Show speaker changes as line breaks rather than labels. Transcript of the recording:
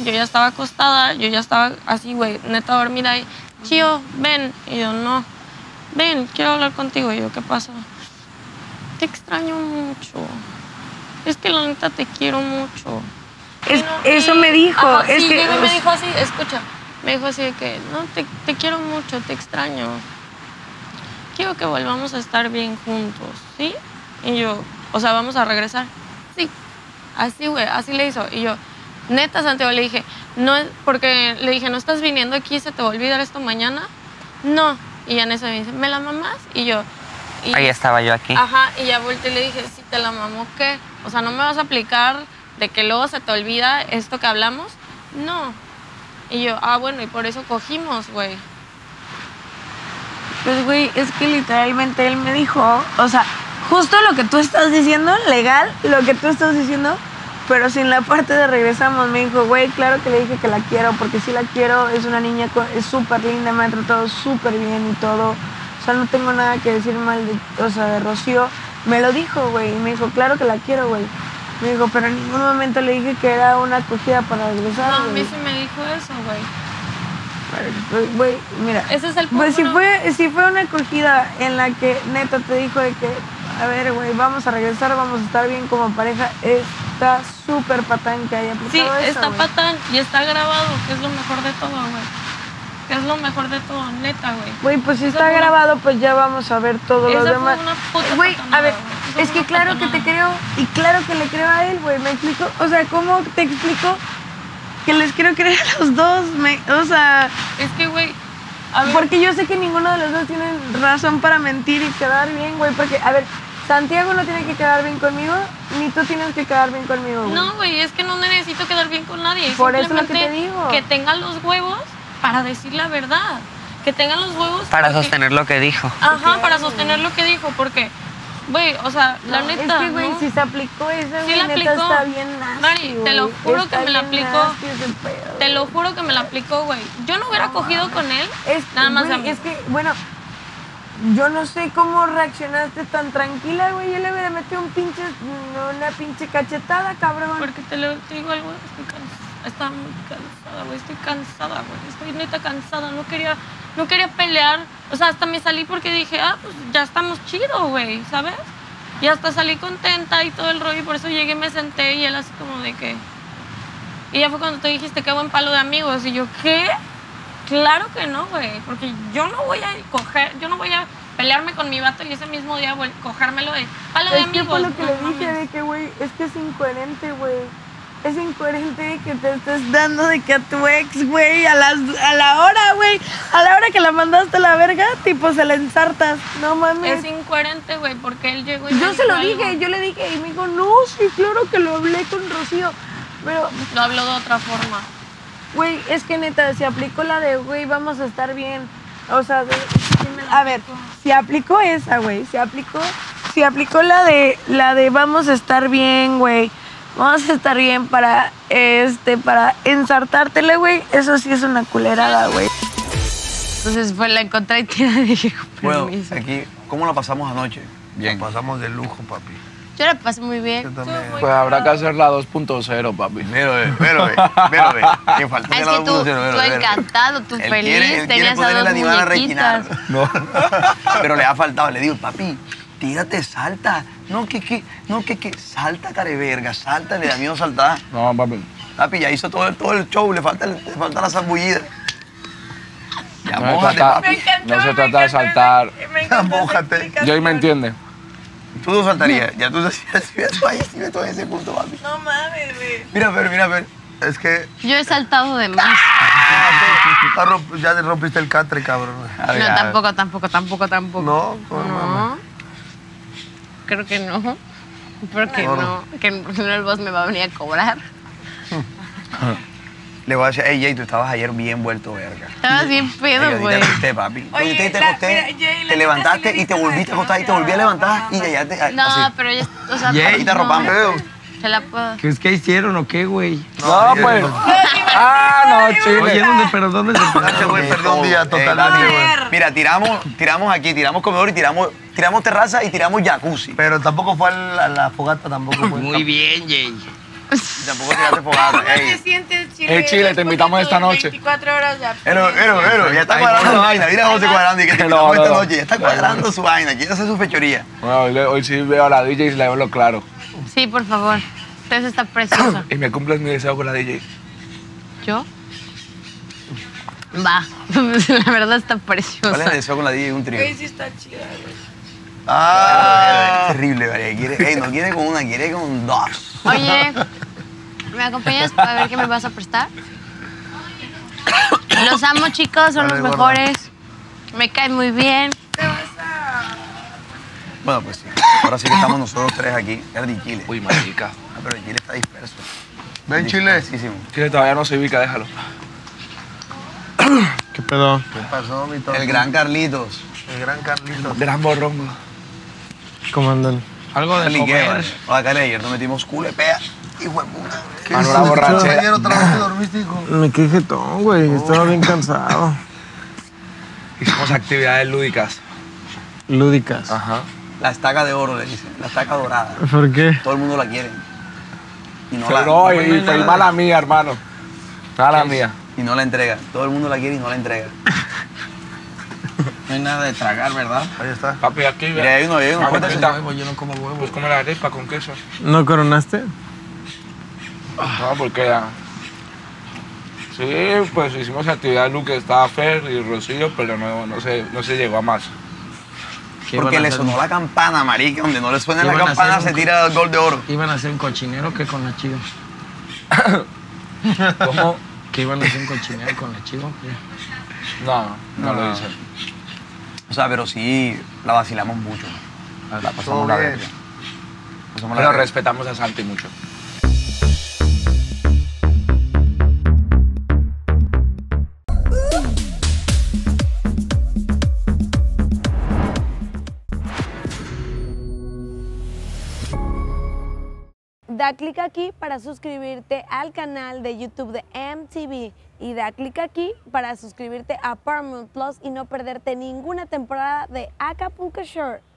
yo ya estaba acostada, yo ya estaba así, güey, neta dormida y, Chío, ven. Y yo, no, ven, quiero hablar contigo. Y yo, ¿qué pasa? Te extraño mucho. Es que la neta te quiero mucho.
Eso me dijo.
Ajá,
es
sí,
que
me dijo así, escucha, me dijo así de que, no, te quiero mucho, te extraño. Quiero que volvamos a estar bien juntos, ¿sí? Y yo, o sea, ¿vamos a regresar? Sí. Así, güey, así le hizo. Y yo, neta, Santiago, le dije, no, porque le dije, ¿no estás viniendo aquí? ¿Se te va a olvidar esto mañana? No. Y ya en eso me dice, ¿me la mamás? Y yo...
Ahí estaba yo aquí.
Ajá, y ya volteé y le dije, si te la mamó, ¿qué? O sea, ¿no me vas a aplicar de que luego se te olvida esto que hablamos? No. Y yo, bueno, y por eso cogimos, güey.
Pues, güey, es que literalmente él me dijo, o sea, justo lo que tú estás diciendo, legal, lo que tú estás diciendo, pero sin la parte de regresamos. Me dijo, güey, claro que le dije que la quiero, porque sí la quiero, es una niña, es súper linda, me ha tratado súper bien y todo. O sea, no tengo nada que decir mal de Rocío. Me lo dijo, güey, y me dijo, claro que la quiero, güey. Me dijo, pero en ningún momento le dije que era una acogida para regresar.
No, a mí sí me dijo eso, güey.
Pues, güey, mira.
Ese es el punto.
Pues si fue una acogida en la que neta te dijo de que, a ver, güey, vamos a regresar, vamos a estar bien como pareja, está súper patán que haya aplicado eso.
Sí, está
güey.
patán y está grabado, que es lo mejor de todo, güey. Que es lo mejor de todo, neta, güey.
Güey, pues si está grabado, pues ya vamos a ver todo lo demás. Güey, a ver, es que claro que te creo y claro que le creo a él, güey, ¿me explico? O sea, ¿cómo te explico que les quiero creer a los dos? O sea...
Es que, güey...
Porque yo sé que ninguno de los dos tiene razón para mentir y quedar bien, güey. Porque, a ver, Santiago no tiene que quedar bien conmigo, ni tú tienes que quedar bien conmigo, güey.
No, güey, es que no necesito quedar bien con nadie.
Por eso es lo que te digo.
Que tengan los huevos para decir la verdad. Que tengan los huevos...
Para sostener lo que dijo.
Ajá, para sostener lo que dijo, porque... Güey, o sea, la neta,
es que, güey,
¿no?
si se aplicó esa,
Sí
güey,
la
neta
aplicó.
está bien nasty,
Mari, te lo juro
está
que me la
bien
aplicó.
nasty ese pedo,
Te lo juro que me la aplicó, güey. Yo no hubiera cogido con él, nada más a mí.
Es que, bueno, yo no sé cómo reaccionaste tan tranquila, güey. Yo le hubiera metido una pinche cachetada, cabrón.
Porque te digo algo, estoy cansada. Estaba muy cansada, güey. Estoy cansada, güey. Estoy neta cansada. No quería pelear. O sea, hasta me salí porque dije, pues ya estamos chido, güey, ¿sabes? Y hasta salí contenta y todo el rollo. Y por eso llegué, me senté y él así como de que... Y ya fue cuando tú dijiste, qué buen palo de amigos. Y yo, ¿qué? Claro que no, güey. Porque yo no voy a pelearme con mi vato y ese mismo día cogérmelo de palo de amigos.
Es que fue lo que le dije de que, güey, es que es incoherente, güey. Es incoherente que te estés dando de que a tu ex, güey, a la hora, güey, a la hora que la mandaste a la verga, tipo, se la ensartas. No mames.
Es incoherente, güey, porque él llegó y
yo se lo dije,
algo.
yo le dije y me dijo, no, sí, claro que lo hablé con Rocío. Pero
lo habló de otra forma.
Güey, es que neta, se aplicó la de, güey, vamos a estar bien. O sea, a ver, si aplicó esa, güey, si aplicó la de vamos a estar bien, güey. Vamos a estar bien para ensartártela, güey. Eso sí es una culerada, güey. Entonces fue la encontré y te dije,
bueno, aquí, ¿cómo la pasamos anoche?
Bien. La pasamos de lujo, papi.
Yo la pasé muy bien.
Pues habrá que hacer la 2.0, papi.
Pero, que faltó
es
la
que tú
2.0.
encantado, tú
Él
feliz, tenías a dos muñequitas.
No. Pero le ha faltado, le digo, papi, tírate, salta. No, que, salta, careverga, salta, le da miedo saltar.
No, papi.
Papi, ya hizo todo el show, le falta la zambullida. Ya,
No
mójate, papi.
No se trata de saltar.
Ya, mójate.
Y ahí me entiende.
Tú no saltarías. Ya tú ahí, sí ves todo ese punto, papi.
No mames, güey.
Mira, a ver. Es que...
Yo he saltado de más.
Ya te rompiste el catre, cabrón.
No, tampoco.
No,
no. Creo que no. Creo que no. Que no el boss me va a venir a cobrar.
Le voy a decir, hey, Jay, tú estabas ayer bien vuelto verga.
Estabas bien pedo, güey.
Te acosté, papi. Oye, te acosté, te levantaste y te volviste a acostar y te volví a levantar y ya te...
No,
así.
pero ya... O sea,
Jay, te arropamos.
Se la puedo.
¿Qué hicieron o qué, güey?
No, pues. No, chile.
Oye, pero ¿dónde se
Ese güey perdió un día totalmente, güey.
Mira, tiramos aquí, tiramos comedor y tiramos terraza y tiramos jacuzzi.
Pero tampoco fue a la fogata, tampoco fue.
Muy bien, Jay.
Y tampoco tiraste fogata.
¿Cómo te
Ey.
sientes, Chile?
Hey, Chile, te invitamos esta noche.
24 horas ya.
Ya está cuadrando su vaina. Mira a José cuadrando y que te invitamos
No,
esta
no.
noche. Ya está cuadrando su vaina. Quiere hacer su fechoría.
Bueno, hoy sí veo a la DJ y le hablo claro.
Sí, por favor. Entonces está precioso.
Y me cumples mi deseo con la DJ.
¿Yo? Va. La verdad está
¿Cuál es el
preciosa.
deseo con la DJ? Un trío.
Güey, sí está chida, güey.
Es terrible, María. Ey, no quiere con una, quiere con dos.
Oye, ¿me acompañas a ver qué me vas a prestar? Los amo, chicos, son los mejores. Me caen muy bien.
Bueno, pues sí. Ahora sí que estamos nosotros tres aquí. Era de Chile.
Uy, marica.
Ah, pero el Chile está disperso.
Ven, Chile.
Dispersísimo.
Chile todavía no se ubica, déjalo.
¿Qué pedo?
¿Qué pasó, mi toque?
El gran Carlitos.
El gran Carlitos.
Gran borrongo.
¿Cómo andan?
Algo de
Carli, ¿qué,
comer.
vale? Acá ayer nos metimos culo de pea. Hijo de puta.
Mano, la borrachera.
Ayer otra vez te dormiste, hijo.
Me quedé jetón, güey. Estaba bien cansado.
Hicimos actividades lúdicas.
Lúdicas.
Ajá.
La estaca de oro, le dicen. La estaca dorada.
¿Por qué?
Todo el mundo la quiere. Y no
Pero
la,
no, y mala mía, hermano. Mala mía.
y no la entrega. Todo el mundo la quiere y no la entrega.
No hay nada de tragar, ¿verdad?
Ahí está.
Papi, aquí,
Mira, hay uno,
Ah,
cuéntase.
huevo, yo no como huevo. Pues come la arepa con queso.
¿No coronaste?
No, porque ya. Sí, pues hicimos actividad Luke, estaba Fer y Rocío, pero no se llegó a más.
Porque le sonó la campana, marica. Donde no le suene
¿Qué
la
van a
campana
hacer?
se tira el gol de oro.
¿Iban a hacer un cochinero que con la chivo?
¿Cómo?
¿Que iban a hacer un cochinero con la chivo?
No lo hice.
O sea, pero sí la vacilamos mucho. La
Todo
pasamos la
bien.
verga. Pasamos la
Pero
verga.
respetamos a Santi mucho.
Da clic aquí para suscribirte al canal de YouTube de MTV y da clic aquí para suscribirte a Paramount Plus y no perderte ninguna temporada de Acapulco Shore.